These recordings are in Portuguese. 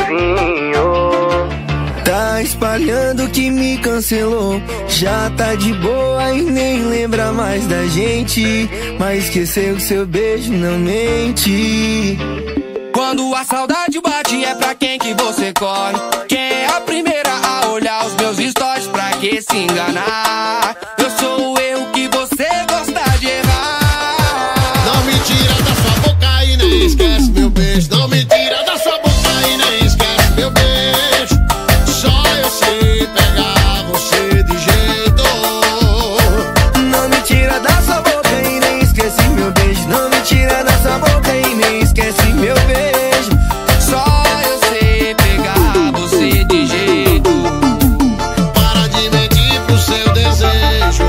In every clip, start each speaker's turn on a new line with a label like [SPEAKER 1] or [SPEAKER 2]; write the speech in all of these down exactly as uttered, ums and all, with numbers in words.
[SPEAKER 1] sozinho.
[SPEAKER 2] Tá espalhando que me cancelou, já tá de boa e nem lembra mais da gente, mas esqueceu que seu beijo não mente.
[SPEAKER 3] Quando a saudade bate é pra quem que você corre? Quem é a primeira a olhar os meus stories? Pra que se enganar? Eu sou o erro que você gosta de errar.
[SPEAKER 4] Não me tira da sua boca e nem esquece meu beijo. Não me tira da sua boca e nem esquece meu beijo. Só eu sei pegar você de jeito.
[SPEAKER 2] Não me tira da sua boca e nem esquece meu beijo. Não me tira da sua boca e nem esquece meu beijo.
[SPEAKER 3] Só eu sei pegar você de jeito.
[SPEAKER 4] Para de mentir pro seu desejo.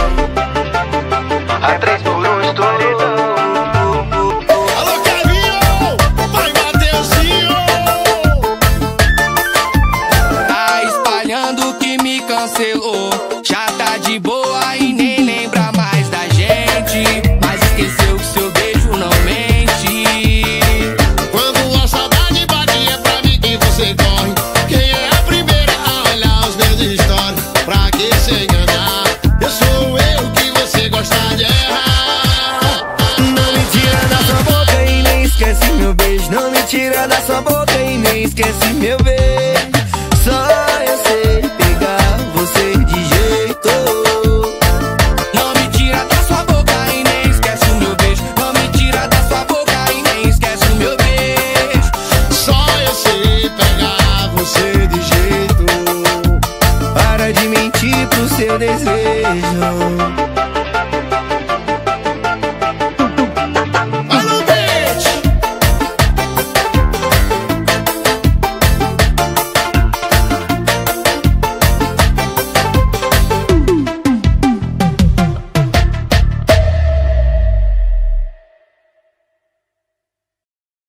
[SPEAKER 1] A três por um estourou.
[SPEAKER 4] Alô, Kevinho! Vai, Mateuzinho!
[SPEAKER 3] Tá espalhando que me cancelou, já tá de boa e nem lembra mais da gente, mas esqueceu que seu beijo não mente.
[SPEAKER 4] Quando a saudade bate é pra mim que você corre. Quem é a primeira a olhar os meus stories? Pra que se enganar? Eu sou eu que você gosta de errar.
[SPEAKER 2] Não me tira da sua boca e nem esquece meu beijo. Não me tira da sua boca e nem esquece meu beijo. Só eu sei pegar você de jeito.
[SPEAKER 3] Não me tira da sua boca e nem esquece o meu beijo. Não me tira da sua boca e nem esquece o meu beijo.
[SPEAKER 4] Só eu sei pegar você de jeito.
[SPEAKER 2] Para de mentir pro seu desejo.